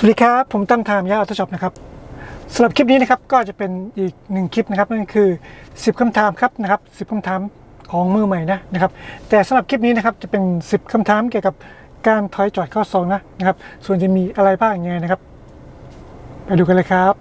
สวัสดีครับผมตั้มไทม์ยาอัตช็อปนะครับสำหรับคลิปนี้นะครับก็จะเป็นอีกหนึ่งคลิปนะครับนั่นคือ10คำถามครับนะครับ10คำถามของมือใหม่นะครับแต่สำหรับคลิปนี้นะครับจะเป็น10คำถามเกี่ยวกับการถอยจอดเข้าซองนะครับส่วนจะมีอะไรบ้างยังไงนะครับไปดูกันเลยครับ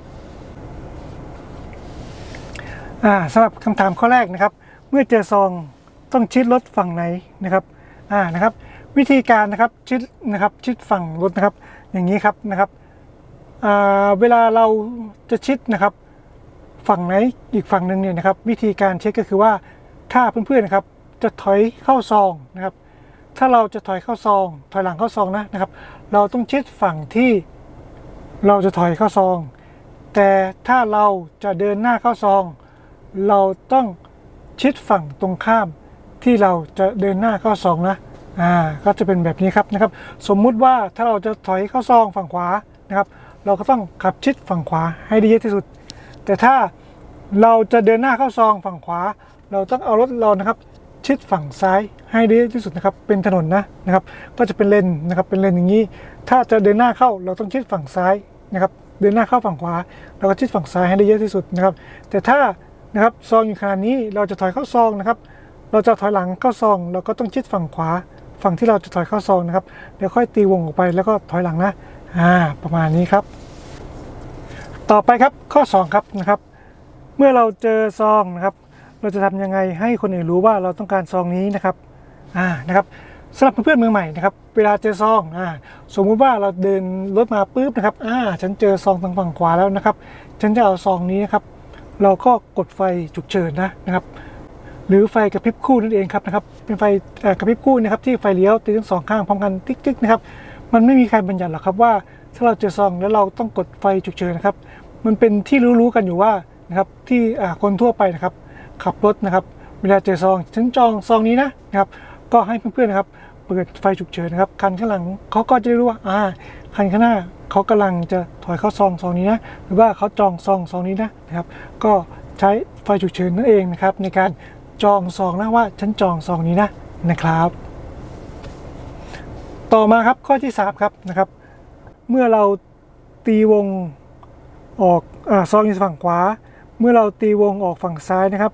สำหรับคำถามข้อแรกนะครับเมื่อเจอซองต้องชิดรถฝั่งไหนนะครับวิธีการนะครับชิดฝั่งรถนะครับอย่างนี้ครับนะครับเวลาเราจะชิดนะครับฝั่งไหนอีกฝั่งหนึ่งเนี่ยนะครับวิธีการเช็คก็คือว่าถ้าเพื่อนๆนะครับจะถอยเข้าซองนะครับถ้าเราจะถอยเข้าซองถอยหลังเข้าซองนะครับเราต้องชิดฝั่งที่เราจะถอยเข้าซองแต่ถ้าเราจะเดินหน้าเข้าซองเราต้องชิดฝั่งตรงข้ามที่เราจะเดินหน้าเข้าซองก็จะเป็นแบบนี้ครับนะครับสมมุติว่าถ้าเราจะถอยเข้าซองฝั่งขวานะครับเราก็ต้องขับชิดฝั่งขวาให้ได้เยอะที่สุดแต่ถ้าเราจะเดินหน้าเข้าซองฝั่งขวาเราต้องเอารถเรานะครับชิดฝั่งซ้ายให้ได้เยอะที่สุดนะครับเป็นถนนนะครับก็จะเป็นเลนนะครับเป็นเลนอย่างนี้ถ้าจะเดินหน้าเข้าเราต้องชิดฝั่งซ้ายนะครับเดินหน้าเข้าฝั่งขวาเราก็ชิดฝั่งซ้ายให้ได้เยอะที่สุดนะครับแต่ถ้านะครับซองอยู่ขนาดนี้เราจะถอยเข้าซองนะครับเราจะถอยหลังเข้าซองเราก็ต้องชิดฝั่งขวาฝั่งที่เราจะถอยเข้าซองนะครับเดี๋ยวค่อยตีวงออกไปแล้วก็ถอยหลังประมาณนี้ครับต่อไปครับข้อ2ครับนะครับเมื่อเราเจอซองนะครับเราจะทำยังไงให้คนอื่นรู้ว่าเราต้องการซองนี้นะครับนะครับสำหรับเพื่อนๆมือใหม่นะครับเวลาเจอซองสมมุติว่าเราเดินรถมาปุ๊บนะครับฉันเจอซองทางฝั่งขวาแล้วนะครับฉันจะเอาซองนี้นะครับเราก็กดไฟฉุกเฉินนะครับหรือไฟกระพริบคู่นั่นเองครับนะครับเป็นไฟกระพริบคู่นะครับที่ไฟเลี้ยวติดทั้งสองข้างพร้อมกันติ๊กๆนะครับมันไม่มีใครบัญญัติหรอกครับว่าถ้าเราเจอซองแล้วเราต้องกดไฟฉุกเฉินนะครับมันเป็นที่รู้กันอยู่ว่านะครับที่คนทั่วไปนะครับขับรถนะครับเวลาเจอซองฉันจองซองนี้นะครับก็ให้เพื่อนๆนะครับเปิดไฟฉุกเฉินนะครับคันข้างหลังเขาก็จะรู้ว่าคันข้างหน้าเขากำลังจะถอยเข้าซองนี้นะหรือว่าเขาจองซองนี้นะครับก็ใช้ไฟฉุกเฉินนั่นเองนะครับในการจองซองว่าฉันจองซองนี้นะครับต่อมาครับข้อที่3ครับนะครับเมื่อเราตีวงออกซองอยู่ฝั่งขวาเมื่อเราตีวงออกฝั่งซ้ายนะครับ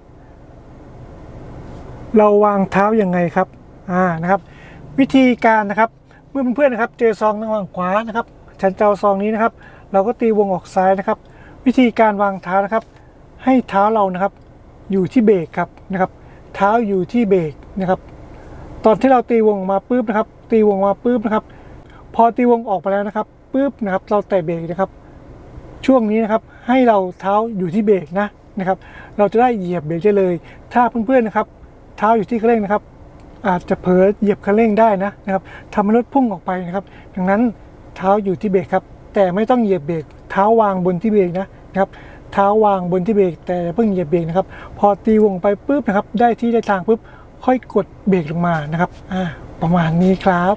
เราวางเท้ายังไงครับนะครับวิธีการนะครับเมื่อเพื่อนๆนะครับเจอซองทางฝั่งขวานะครับฉันจะเอาซองนี้นะครับเราก็ตีวงออกซ้ายนะครับวิธีการวางเท้านะครับให้เท้าเรานะครับอยู่ที่เบรกครับนะครับเท้าอยู่ที่เบรกนะครับตอนที่เราตีวงมาปุ๊บนะครับตีวงมาปุ๊บนะครับพอตีวงออกไปแล้วนะครับปุ๊บนะครับเราแตะเบรกนะครับช่วงนี้นะครับให้เราเท้าอยู่ที่เบรกนะครับเราจะได้เหยียบเบรกได้เลยถ้าเพื่อนๆนะครับเท้าอยู่ที่คันเร่งนะครับอาจจะเผลอเหยียบคันเร่งได้นะครับทำให้รถพุ่งออกไปนะครับดังนั้นเท้าอยู่ที่เบรกครับแต่ไม่ต้องเหยียบเบรกเท้าวางบนที่เบรกนะครับเท้าวางบนที่เบรกแต่เพิ่งเหยียบเบรกนะครับพอตีวงไปปุ๊บนะครับได้ที่ได้ทางปุ๊บค่อยกดเบรกลงมานะครับประมาณนี้ครับ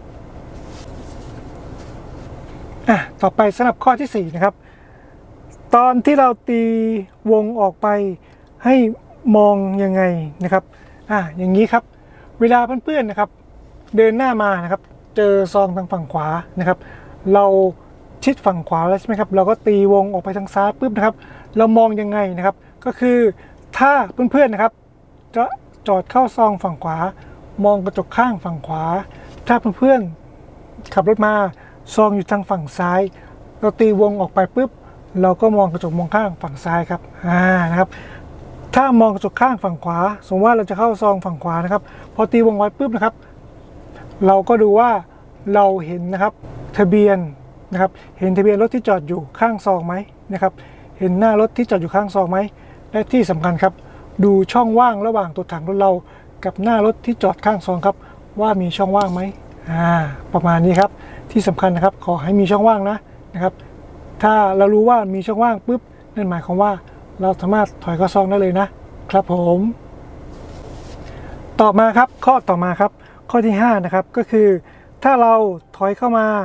ต่อไปสำหรับข้อที่4นะครับตอนที่เราตีวงออกไปให้มองยังไงนะครับอย่างนี้ครับเวลาเพื่อนๆนะครับเดินหน้ามานะครับเจอซองทางฝั่งขวานะครับเราชิดฝั่งขวาแล้วใช่ไหมครับเราก็ตีวงออกไปทางซ้ายปุ๊บนะครับเรามองยังไงนะครับก็คือถ้าเพื่อนๆนะครับจะจอดเข้าซองฝั่งขวามองกระจกข้างฝั่งขวาถ้าเพื่อนๆขับรถมาซองอยู่ทางฝั่งซ้ายเราตีวงออกไปปุ๊บเราก็มองกระจกมองข้างฝั่งซ้ายครับนะครับถ้ามองกระจกข้างฝั่งขวาสมมติว่าเราจะเข้าซองฝั่งขวานะครับพอตีวงไว้ปุ๊บนะครับเราก็ดูว่าเราเห็นนะครับทะเบียนนะครับเห็นทะเบียนรถที่จอดอยู่ข้างซองไหมนะครับเห็นหน้ารถที่จอดอยู่ข้างซองไหมและที่สำคัญครับดูช่องว่างระหว่างตัวถังรถเรากับหน้ารถที่จอดข้างซองครับว่ามีช่องว่างไหมประมาณนี้ครับที่สำคัญนะครับขอให้มีช่องว่างนะครับถ้าเรารู้ว่ามีช่องว่างปุ๊บนั่นหมายความว่าเราสามารถถอยเข้าซองได้เลยนะครับผมต่อมาครับข้อต่อมาครับข้อที่5นะครับก็คือถ้าเราถอยเข้ามา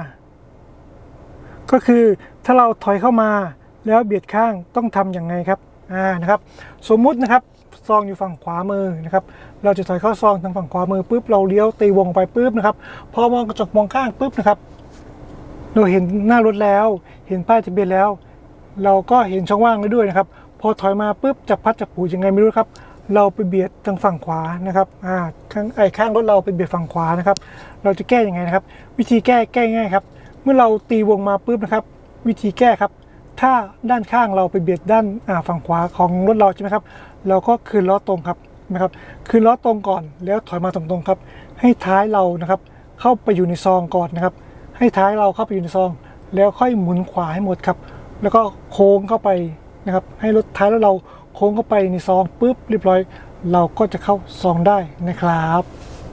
แล้วเบียดข้างต้องทำอย่างไรครับนะครับสมมุตินะครับซองอยู่ฝั่งขวามือนะครับเราจะถอยเข้าซองทางฝั่งขวามือปุ๊บเราเลี้ยวตีวงไปปุ๊บนะครับพอมองกระจกมองข้างปุ๊บนะครับเราเห็นหน้ารถแล้วเห็นป้ายทะเบียนแล้วเราก็เห็นช่องว่างแล้วด้วยนะครับพอถอยมาปุ๊บจับพัดจับผูยังไงไม่รู้ครับเราไปเบียดทางฝั่งขวานะครับข้างรถเราไปเบียดฝั่งขวานะครับเราจะแก้ยังไงนะครับวิธีแก้ง่ายครับเมื่อเราตีวงมาปุ๊บนะครับวิธีแก้ครับถ้าด้านข้างเราไปเบียดด้านฝั่งขวาของรถเราใช่ไหมครับเราก็คืนล้อตรงครับนะครับคืนล้อตรงก่อนแล้วถอยมาตรงๆครับให้ท้ายเรานะครับเข้าไปอยู่ในซองก่อนนะครับให้ท้ายเราเข้าไปอยู่ในซองแล้วค่อยหมุนขวาให้หมดครับแล้วก็โค้งเข้าไปนะครับให้รถท้ายแล้วเราโค้งเข้าไปในซองปุ๊บเรียบร้อยเราก็จะเข้าซองได้นะครับ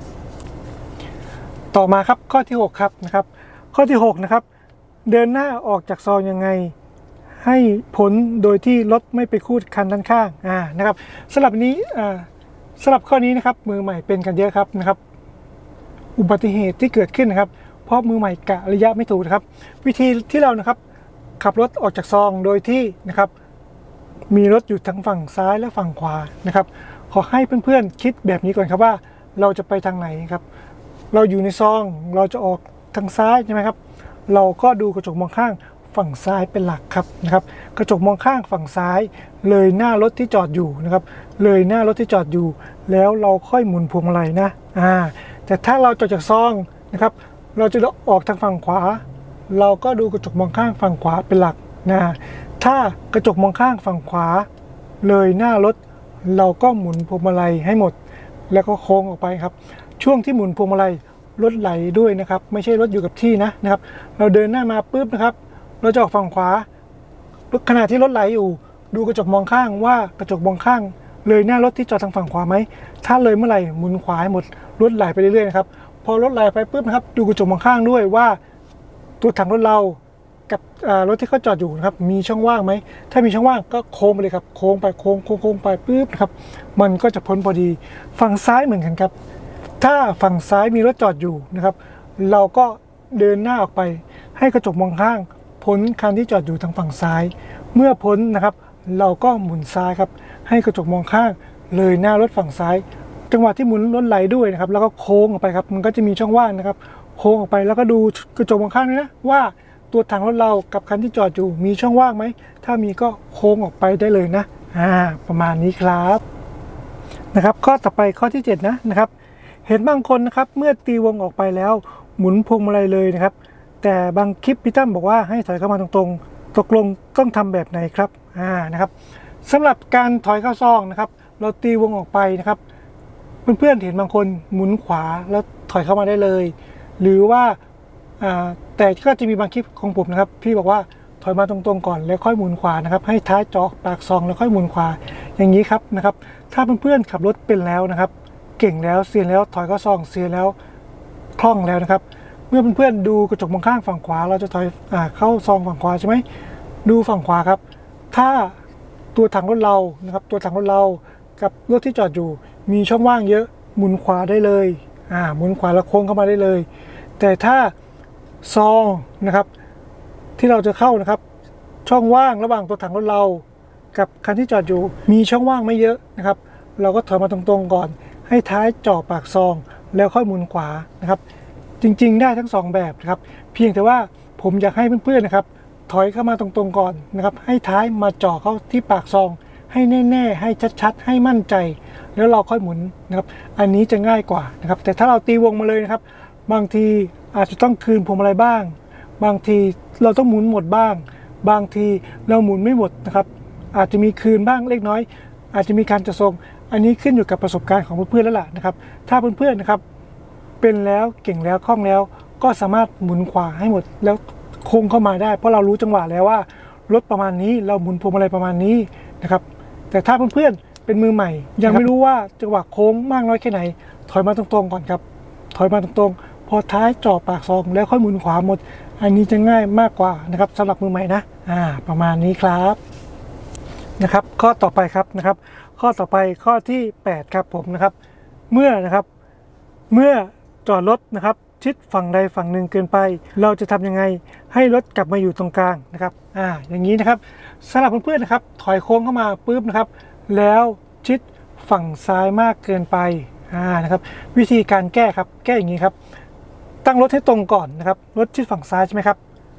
ต่อมาครับข้อที่6ครับนะครับข้อที่6นะครับเดินหน้าออกจากซองยังไงให้พ้นโดยที่รถไม่ไปคูดคันด้านข้างนะครับสำหรับข้อนี้นะครับมือใหม่เป็นกันเยอะครับนะครับอุบัติเหตุที่เกิดขึ้นนะครับเพราะมือใหม่กะระยะไม่ถูกนะครับวิธีที่เรานะครับขับรถออกจากซองโดยที่นะครับมีรถอยู่ทั้งฝั่งซ้ายและฝั่งขวานะครับขอให้เพื่อนๆคิดแบบนี้ก่อนครับว่าเราจะไปทางไหนครับเราอยู่ในซองเราจะออกทางซ้ายใช่ไหมครับเราก็ดูกระจกมองข้างฝั่งซ้ายเป็นหลักครับนะครับกระจกมองข้างฝั่งซ้ายเลยหน้ารถที่จอดอยู่นะครับเลยหน้ารถที่จอดอยู่แล้วเราค่อยหมุนพวงมาลัยนะแต่ถ้าเราจอดจากซองนะครับเราจะออกทางฝั่งขวาเราก็ดูกระจกมองข้างฝั่งขวาเป็นหลักถ้ากระจกมองข้างฝั่งขวาเลยหน้ารถเราก็หมุนพวงมาลัยให้หมดแล้วก็โค้งออกไปครับช่วงที่หมุนพวงมาลัยรถไหลด้วยนะครับไม่ใช่รถอยู่กับที่นะครับเราเดินหน้ามาปุ๊บนะครับเราจะออกฝั่งขวาขณะที่รถไหลอยู่ดูกระจกมองข้างว่ากระจกมองข้างเลยหน้ารถที่จอดทางฝั่งขวาไหมถ้าเลยเมื่อไหร่หมุนขวาให้หมดรถไหลไปเรื่อยๆนะครับพอรถไหลไปปุ๊บนะครับดูกระจกมองข้างด้วยว่าตัวถังรถเรากับรถที่เขาจอดอยู่นะครับมีช่องว่างไหมถ้ามีช่องว่างก็โค้งไปเลยครับโค้งไปโค้งไปปุ๊บนะครับมันก็จะพ้นพอดีฝั่งซ้ายเหมือนกันครับถ้าฝั่งซ้ายมีรถจอดอยู่นะครับเราก็เดินหน้าออกไปให้กระจกมองข้างพ้นคันที่จอดอยู่ทางฝั่งซ้ายเมื่อพ้นนะครับเราก็หมุนซ้ายครับให้กระจกมองข้างเลยหน้ารถฝั่งซ้ายจังหวะที่หมุนรถไหลด้วยนะครับแล้วก็โค้งออกไปครับมันก็จะมีช่องว่างนะครับโค้งออกไปแล้วก็ดูกระจกมองข้างด้วยนะว่าตัวถังรถเรากับคันที่จอดอยู่มีช่องว่างไหมถ้ามีก็โค้งออกไปได้เลยนะประมาณนี้ครับนะครับข้อต่อไปข้อที่7นะครับเห็นบางคนนะครับเมื่อตีวงออกไปแล้วหมุนพวงมาลัยเลยนะครับแต่บางคลิปพี่ตั้มบอกว่าให้ถอยเข้ามาตรงๆตกลงต้องทำแบบไหนครับนะครับสำหรับการถอยเข้าซองนะครับเราตีวงออกไปนะครับเพื่อนๆเห็นบางคนหมุนขวาแล้วถอยเข้ามาได้เลยหรือว่าแต่ก็จะมีบางคลิปของผมนะครับพี่บอกว่าถอยมาตรงๆก่อนแล้วค่อยหมุนขวานะครับให้ท้ายจอปากซองแล้วค่อยหมุนขวาอย่างนี้ครับนะครับถ้าเพื่อนๆขับรถเป็นแล้วนะครับเก่งแล้วเซียนแล้วถอยเข้าซองเซียนแล้วคล่องแล้วนะครับเมื่อเพื่อนๆดูกระจกมองข้างฝั่งขวาเราจะถอยเข้าซองฝั่งขวาใช่ไหมดูฝั่งขวาครับถ้าตัวถังรถเรานะครับตัวถังรถเรากับรถที่จอดอยู่มีช่องว่างเยอะหมุนขวาได้เลยหมุนขวาแล้วโค้งเข้ามาได้เลยแต่ถ้าซองนะครับที่เราจะเข้านะครับช่องว่างระหว่างตัวถังรถเรากับคันที่จอดอยู่มีช่องว่างไม่เยอะนะครับเราก็ถอยมาตรงๆก่อนให้ท้ายจ่อปากซองแล้วค่อยหมุนขวานะครับจริงๆได้ทั้ง2แบบนะครับเพียงแต่ว่าผมอยากให้เพื่อนๆนะครับถอยเข้ามาตรงๆก่อนนะครับให้ท้ายมาจ่อเข้าที่ปากซองให้แน่ๆให้ชัดๆให้มั่นใจแล้วเราค่อยหมุนนะครับอันนี้จะง่ายกว่านะครับแต่ถ้าเราตีวงมาเลยนะครับบางทีอาจจะต้องคืนพวงมาลัยบ้างบางทีเราต้องหมุนหมดบ้างบางทีเราหมุนไม่หมดนะครับอาจจะมีคืนบ้างเล็กน้อยอาจจะมีการจะทรงอันนี้ขึ้นอยู่กับประสบการณ์ของเพื่อนๆแล้วล่ะนะครับถ้าเพื่อนๆนะครับเป็นแล้วเก่งแล้วคล่องแล้วก็สามารถหมุนขวาให้หมดแล้วโค้งเข้ามาได้เพราะเรารู้จังหวะแล้วว่ารถประมาณนี้เราหมุนพวงมาลัยประมาณนี้นะครับแต่ถ้าเพื่อนๆเป็นมือใหม่ยังไม่รู้ว่าจังหวะโค้งมากน้อยแค่ไหนถอยมาตรงๆก่อนครับถอยมาตรงๆพอท้ายจ่อปากซองแล้วค่อยหมุนขวาหมดอันนี้จะง่ายมากกว่านะครับสำหรับมือใหม่นะประมาณนี้ครับนะครับข้อต่อไปครับนะครับข้อต่อไปข้อที่8ครับผมนะครับเมื่อจอดรถนะครับชิดฝั่งใดฝั่งหนึ่งเกินไปเราจะทำยังไงให้รถกลับมาอยู่ตรงกลางนะครับอย่างนี้นะครับสำหรับเพื่อนๆนะครับถอยโค้งเข้ามาปุ๊บนะครับแล้วชิดฝั่งซ้ายมากเกินไปนะครับวิธีการแก้ครับแก้อย่างนี้ครับตั้งรถให้ตรงก่อนนะครับรถชิดฝั่งซ้ายใช่ไหมครับ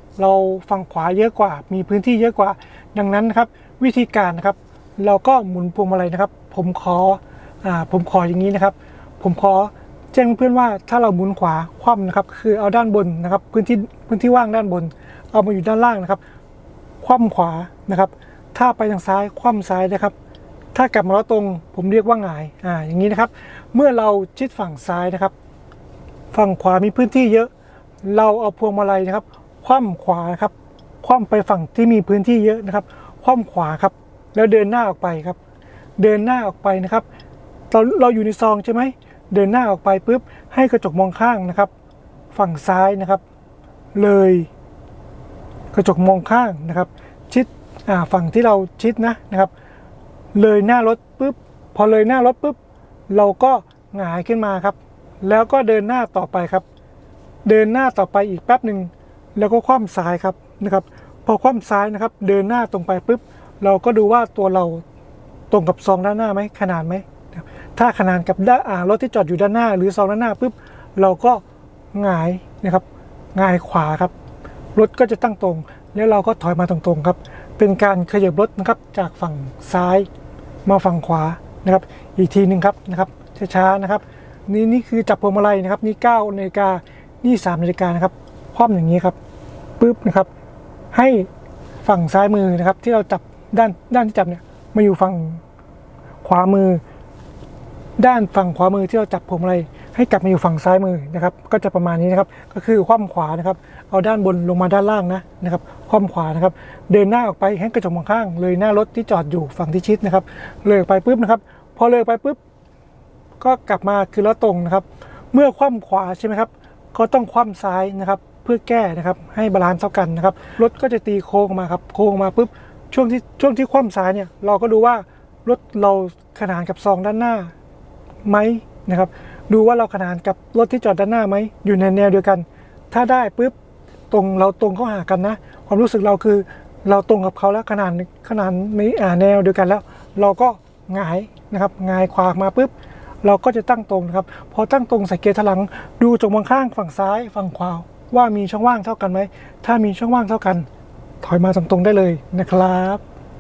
เราฝั่งขวาเยอะกว่ามีพื้นที่เยอะกว่าดังนั้นนะครับวิธีการนะครับเราก็หมุนพวงมาลัยนะครับผมขออย่างนี้นะครับผมขอแจ้งเพื่อนว่าถ้าเราหมุนขวาคว่ำนะครับคือเอาด้านบนนะครับพื้นที่ว่างด้านบนเอามาอยู่ด้านล่างนะครับคว่ำขวานะครับถ้าไปทางซ้ายคว่ำซ้ายนะครับถ้ากลับมาแล้วตรงผมเรียกว่าหงายอย่างนี้นะครับเมื่อเราชิดฝั่งซ้ายนะครับฝั่งขวามีพื้นที่เยอะเราเอาพวงมาลัยนะครับคว่ำขวาครับคว่ำไปฝั่งที่มีพื้นที่เยอะนะครับคว่ำขวาครับแล้วเดินหน้าออกไปครับเดินหน้าออกไปนะครับเราอยู่ในซองใช่ไหมเดินหน้าออกไปปุ๊บให้กระจกมองข้างนะครับฝั่งซ้ายนะครับเลยกระจกมองข้างนะครับชิดฝั่งที่เราชิดนะครับเลยหน้ารถปุ๊บพอเลยหน้ารถปุ๊บเราก็หงายขึ้นมาครับแล้วก็เดินหน้าต่อไปครับเดินหน้าต่อไปอีกแป๊บหนึ่งแล้วก็คว่ำซ้ายครับนะครับพอคว่ำซ้ายนะครับเดินหน้าตรงไปปุ๊บเราก็ดูว่าตัวเราตรงกับซองด้านหน้าไหมขนาดไหมถ้าขนานกับรถที่จอดอยู่ด้านหน้าหรือซองด้านหน้าปุ๊บเราก็หงายนะครับหงายขวาครับรถก็จะตั้งตรงแล้วเราก็ถอยมาตรงๆครับเป็นการขยับรถนะครับจากฝั่งซ้ายมาฝั่งขวานะครับอีกทีหนึ่งครับช้าๆนะครับนี่คือจับพวงมาลัยนะครับนี่9 นาฬิกานี่3 นาฬิกานะครับคว่ำอย่างนี้ครับปุ๊บนะครับให้ฝั่งซ้ายมือนะครับที่เราจับด้านที่จับเนี่ยมาอยู่ฝั่งขวามือด้านฝั่งขวามือที่เราจับพวงมาลัยให้กลับมาอยู่ฝั่งซ้ายมือนะครับก็จะประมาณนี้นะครับก็คือคว่ำขวานะครับเอาด้านบนลงมาด้านล่างนะครับคว่ำขวานะครับเดินหน้าออกไปให้กระจกมองข้างเลยหน้ารถที่จอดอยู่ฝั่งที่ชิดนะครับเลยออกไปปุ๊บนะครับพอเลยไปปุ๊บก็กลับมาคือล้อตรงนะครับเมื่อคว่ำขวาใช่ไหมครับก็ต้องคว่ำซ้ายนะครับเพื่อแก้นะครับให้บาลานซ์เท่ากันนะครับรถก็จะตีโค้งมาครับโค้งมาปุ๊บช่วงที่คว่ำซ้ายเนี่ยเราก็ดูว่ารถเราขนานกับซองด้านหน้าไหมนะครับดูว่าเราขนานกับรถที่จอดด้านหน้าไหมอยู่ในแนวเดียวกันถ้าได้ปุ๊บเราตรงเข้าหากันนะความรู้สึกเราคือเราตรงกับเขาแล้วขนานในแนวเดียวกันแล้วเราก็หงายนะครับหงายขวามาปุ๊บเราก็จะตั้งตรงนะครับพอตั้งตรงใส่เกียร์ถอยหลังดูจงมองข้างฝั่งซ้ายฝั่งขวาว่ามีช่องว่างเท่ากันไหมถ้ามีช่องว่างเท่ากันถอยมาตรงๆได้เลยนะครับ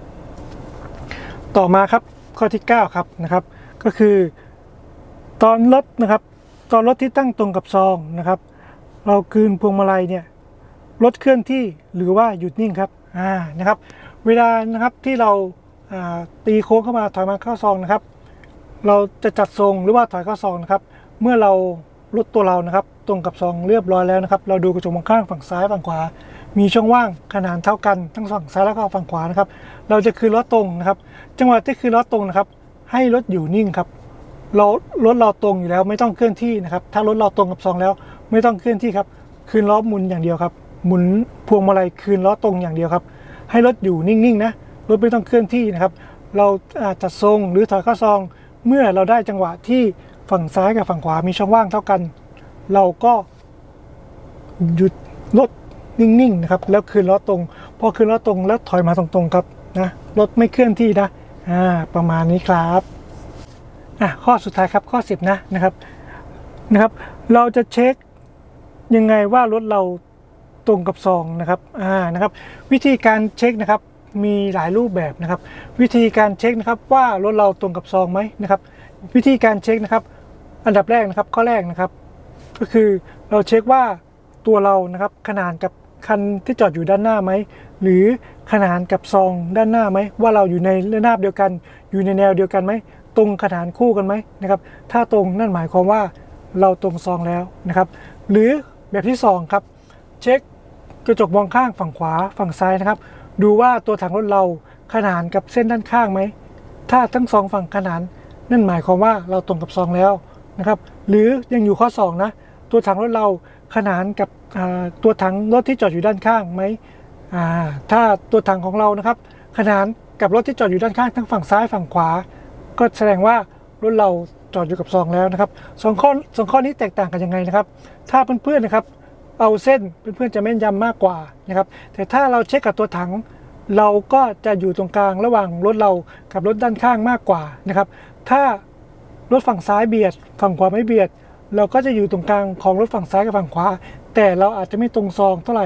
ต่อมาครับข้อที่9ครับนะครับก็คือตอนรถที่ตั้งตรงกับซองนะครับเราคืนพวงมาลัยเนี่ยรถเคลื่อนที่หรือว่าหยุดนิ่งครับนะครับเวลานะครับที่เราตีโค้งเข้ามาถอยมาเข้าซองนะครับเราจะจัดทรงหรือว่าถอยเข้าซองนะครับเมื่อเรารถตัวเรานะครับตรงกับซองเรียบร้อยแล้วนะครับเราดูกระจกมองข้างฝั่งซ้ายฝั่งขวามีช่องว่างขนานเท่ากันทั้งฝั่งซ้ายแล้วก็ฝั่งขวานะครับเราจะคืนล้อตรงนะครับจังหวะที่คืนล้อตรงนะครับให้รถอยู่นิ่งครับรถเราตรงอยู่แล้วไม่ต้องเคลื่อนที่นะครับถ้ารถเราตรงกับซองแล้วไม่ต้องเคลื่อนที่ครับคืนล้อหมุนอย่างเดียวครับหมุนพวงมาลัยคืนล้อตรงอย่างเดียวครับให้รถอยู่นิ่งๆนะรถไม่ต้องเคลื่อนที่นะครับเราจัดทรงหรือถอยเข้าซองเมื่อเราได้จังหวะที่ฝั่งซ้ายกับฝั่งขวามีช่องว่างเท่ากันเราก็หยุดรถนิ่งๆนะครับแล้วคืนล้อตรงพอคืนล้อตรงแล้วถอยมาตรงๆครับนะรถไม่เคลื่อนที่นะประมาณนี้ครับข้อสุดท้ายครับข้อ10นะครับเราจะเช็คยังไงว่ารถเราตรงกับซองนะครับวิธีการเช็คนะครับมีหลายรูปแบบนะครับวิธีการเช็คนะครับว่ารถเราตรงกับซองไหมนะครับวิธีการเช็คนะครับอันดับแรกนะครับข้อแรกนะครับก็คือเราเช็คว่าตัวเรานะครับขนานกับคันที่จอดอยู่ด้านหน้าไหมหรือขนานกับซองด้านหน้าไหมว่าเราอยู่ในระนาบเดียวกันอยู่ในแนวเดียวกันไหมตรงขนานคู่กันไหมนะครับถ้าตรงนั่นหมายความว่าเราตรงซองแล้วนะครับหรือแบบที่2ครับเช็คกระจกมองข้างฝั่งขวาฝั่งซ้ายนะครับดูว่าตัวถังรถเราขนานกับเส้นด้านข้างไหมถ้าทั้ง2ฝั่งขนานนั่นหมายความว่าเราตรงกับซองแล้วนะครับหรือยังอยู่ข้อ2นะตัวถังรถเราขนานกับตัวถังรถที่จอดอยู่ด้านข้างไหมถ้าตัวถังของเรานะครับขนานกับรถที่จอดอยู่ด้านข้างทั้งฝั่งซ้ายฝั่งขวาก็แสดงว่ารถเราจอดอยู่กับซองแล้วนะครับสองข้อนี้แตกต่างกันยังไงนะครับถ้าเพื่อนๆนะครับเอาเส้นเพื่อนๆจะแม่นยำมากกว่านะครับแต่ถ้าเราเช็คกับตัวถังเราก็จะอยู่ตรงกลางระหว่างรถเรากับรถด้านข้างมากกว่านะครับถ้ารถฝั่งซ้ายเบียดฝั่งขวาไม่เบียดเราก็จะอยู่ตรงกลางของรถฝั่งซ้ายกับฝั่งขวาแต่เราอาจจะไม่ตรงซองเท่าไหร่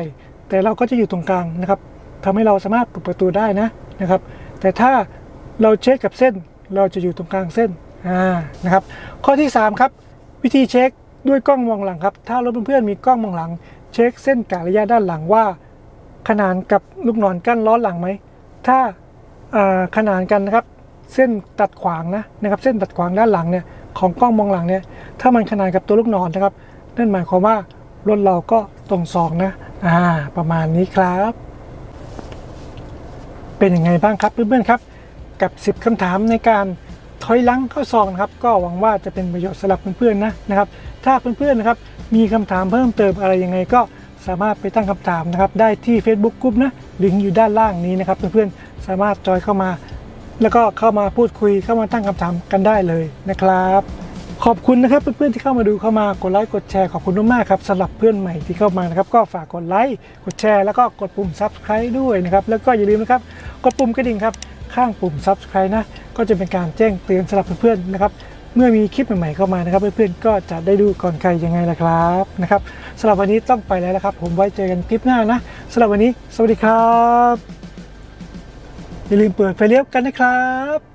แต่เราก็จะอยู่ตรงกลางนะครับทำให้เราสามารถเปิดประตูได้นะครับแต่ถ้าเราเช็คกับเส้นเราจะอยู่ตรงกลางเส้นนะครับข้อที่3ครับวิธีเช็คด้วยกล้องมองหลังครับถ้ารถเพื่อนๆมีกล้องมองหลังเช็คเส้นกะระยะด้านหลังว่าขนานกับลูกศรกั้นล้อหลังไหมถ้าขนานกันนะครับเส้นตัดขวางนะครับเส้นตัดขวางด้านหลังเนี่ยของกล้องมองหลังเนี่ยถ้ามันขนานกับตัวลูกศรนะครับนั่นหมายความว่ารถเราก็ตรงซองประมาณนี้ครับเป็นยังไงบ้างครับเพื่อนๆครับกับ10คำถามในการถอยหลังเข้าซองนะครับก็หวังว่าจะเป็นประโยชน์สำหรับเพื่อนๆนะครับถ้าเพื่อนๆนะครับมีคำถามเพิ่มเติมอะไรยังไงก็สามารถไปตั้งคำถามนะครับได้ที่ Facebook กลุ่มลิงก์อยู่ด้านล่างนี้นะครับเพื่อนๆสามารถจอยเข้ามาแล้วก็เข้ามาพูดคุยเข้ามาตั้งคำถามกันได้เลยนะครับขอบคุณนะครับเพื่อนๆที่เข้ามาดูเข้ามากดไลค์กดแชร์ขอบคุณมากๆครับสำหรับเพื่อนใหม่ที่เข้ามานะครับก็ฝากกดไลค์กดแชร์แล้วก็กดปุ่ม Subscribe ด้วยนะครับแล้วก็อย่าลืมนะครับกดปุ่มกระดิ่งครับข้างปุ่ม Subscribe ก็จะเป็นการแจ้งเตือนสำหรับเพื่อนๆนะครับเมื่อมีคลิปใหม่ๆเข้ามานะครับเพื่อนๆก็จะได้ดูก่อนใครยังไงล่ะครับนะครับสำหรับวันนี้ต้องไปแล้วนะครับผมไว้เจอกันคลิปหน้าสำหรับวันนี้สวัสดีครับอย่าลืมเปิดไฟเลี้ยวกันนะครับ